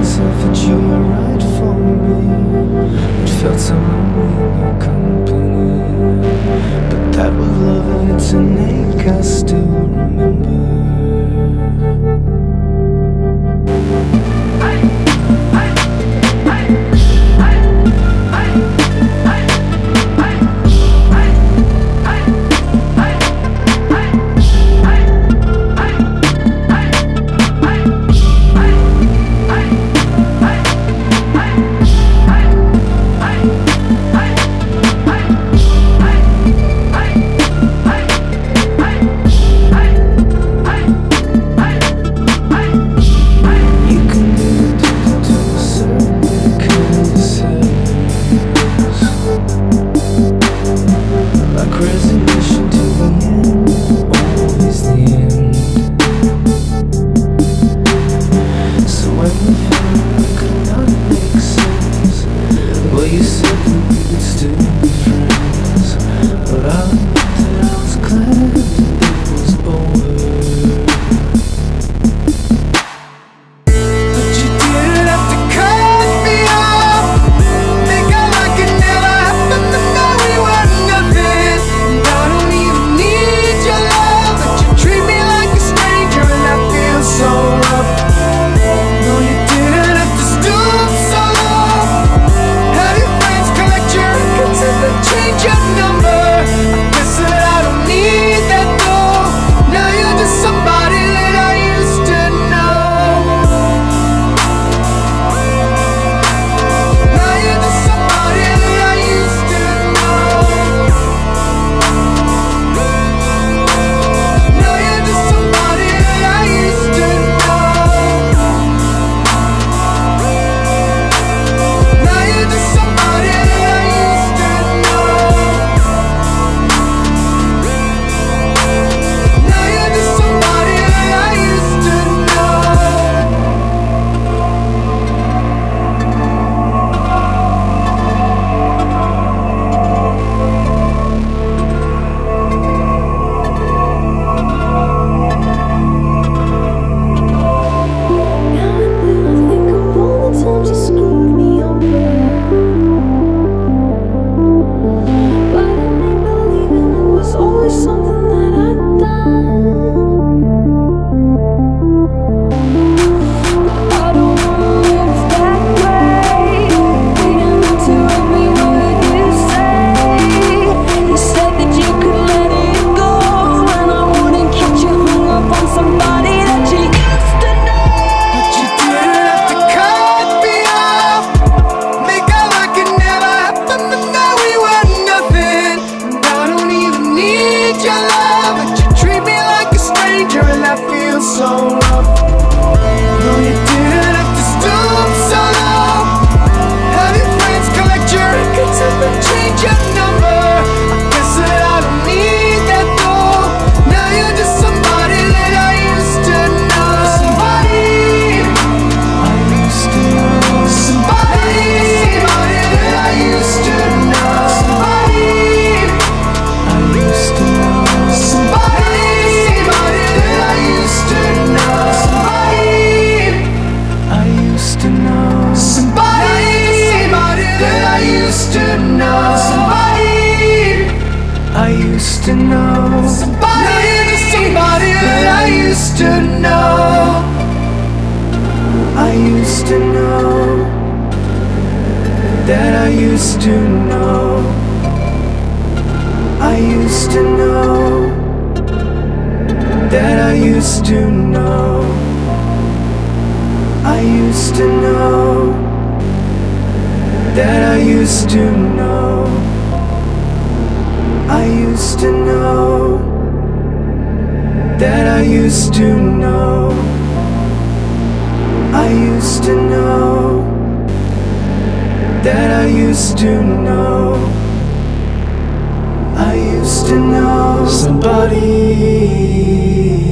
myself that you were right for me. It felt so lonely in your company, but that was love and it's an ache I still remember. To know somebody, somebody that I used to know. I used to know that I used to know. I used to know that I used to know. I used to know that I used to know. I used to know that I used to know. I used to know that I used to know. I used to know somebody.